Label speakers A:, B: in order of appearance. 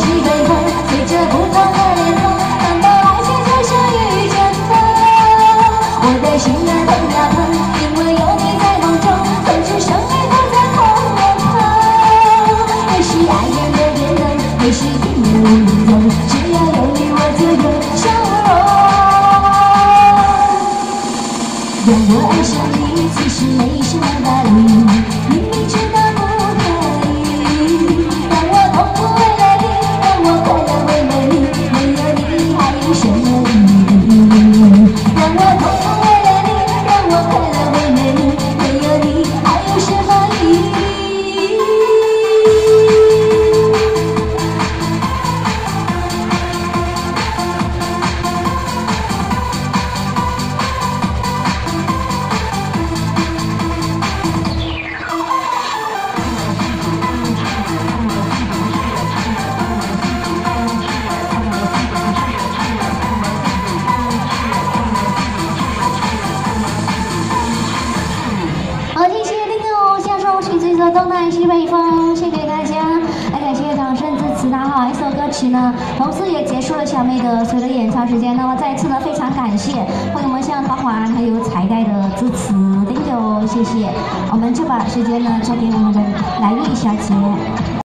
A: 西北风，随着不同的脸庞，难道爱情就是遇见的？我的心儿疼呀疼，因为有你在梦中，总是生命都在同我疼。也许爱变得变冷，也许因为无人懂，只要有你我就有笑容。让我爱上你，其实没什么道理，明明知道不可以。让我痛苦为了你，让我快乐为了你，没有你还有什么意义？让我痛苦为了你，让我快乐为了你，没有你还有什么意义？东南西北风，献给大家，来感谢掌声支持。那好，一首歌曲呢，同时也结束了小妹的所有的演唱时间。那么再次呢，非常感谢朋友们像桃环还有彩带的支持，thank you，谢谢。我们就把时间呢交给我们的来玉小姐。